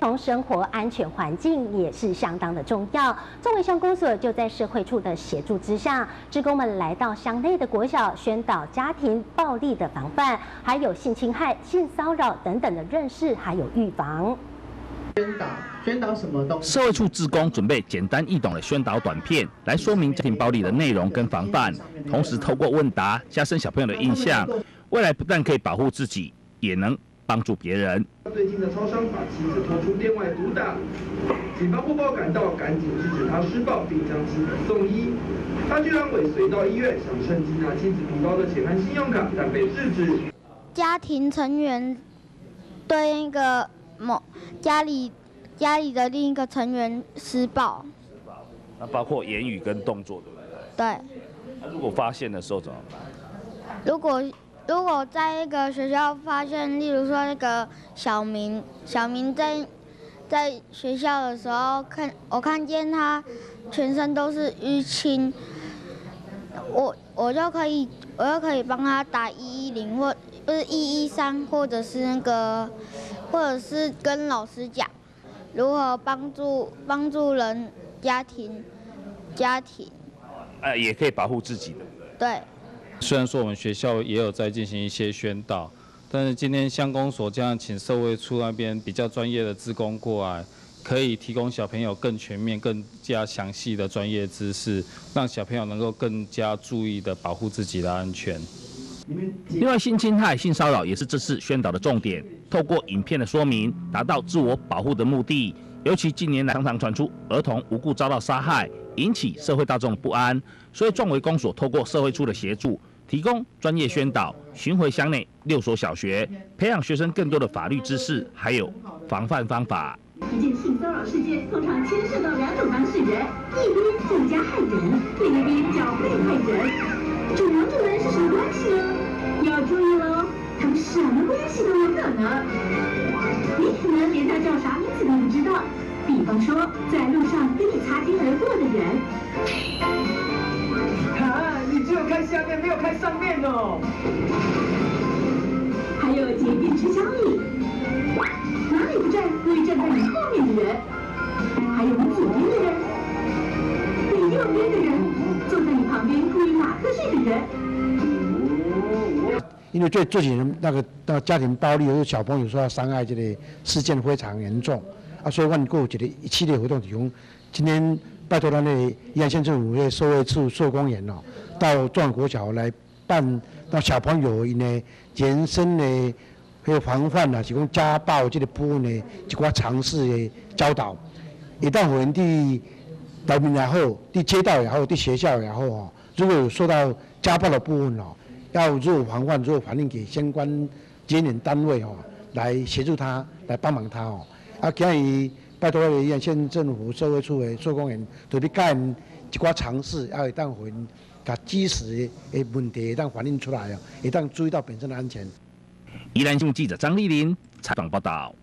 从生活安全环境也是相当的重要。作为乡公所就在社会处的协助之下，志工们来到乡内的国小，宣导家庭暴力的防范，还有性侵害、性骚扰等等的认识，还有预防。 宣导什么东西？ 社会处志工准备简单易懂的宣导短片，来说明家庭暴力的内容跟防范，同时透过问答加深小朋友的印象，未来不但可以保护自己，也能帮助别人。 最近的超商把妻子拖出店外毒打，警方获报赶到，赶紧制止他施暴，并将妻子送医。他居然尾随到医院，想趁机拿妻子皮包的钱和信用卡，但被制止。 家庭成员对那个家里的另一个成员施暴， 那包括言语跟动作，对不对？ 对。 那如果发现的时候怎么办？ 如果在那个学校发现，例如说那个小明在学校的时候我看见他全身都是淤青，我就可以帮他打110或不是113，或者是跟老师讲如何帮助人家庭， 也可以保护自己的。 对。 虽然说我们学校也有在进行一些宣导，但是今天乡公所这样请社会处那边比较专业的志工过来，可以提供小朋友更全面、更加详细的专业知识，让小朋友能够更加注意的保护自己的安全。 另外，性侵害、性骚扰也是这次宣导的重点，透过影片的说明，达到自我保护的目的。尤其近年来常常传出儿童无故遭到杀害，引起社会大众不安，所以壮围公所透过社会处的协助，提供专业宣导，巡回乡内6所小学，培养学生更多的法律知识，还有防范方法。 一件性骚扰事件通常牵涉到2种当事人，一边增加害人，另一边叫被害人。这2种人是什么关系呢？要注意喽，他们什么关系都有可能。你可能连他叫啥名字都不知道，比方说在路上跟你擦肩而过的人。 你只有看下面，没有看上面哦。 还有街边吃宵夜，哪里不站会站在你后面的人，还有你左边的人，你右边的人，坐在你旁边故意打瞌睡的人。 因为这几年那个家庭暴力，有小朋友受到伤害，这个事件非常严重啊，所以我们有一个一系列活动，提供今天拜托咱的宜兰县政府的社会处社工员哦，到壮围国小来办，让小朋友呢延伸的还有防范啊，是讲家暴这个部分呢一寡尝试的教导，一旦我们伫内面也好，伫街道也好，伫学校也好哦，如果有受到家暴的部分哦，要如何防范，如何反映给相关监管单位哦，来协助他，来帮忙他哦。啊，今日拜托宜兰县政府社会处的社工员，特别教因一寡尝试，要会当会把及时的问题会当反映出来哦，会当注意到本身的安全。 宜兰新闻记者张丽玲采访报道。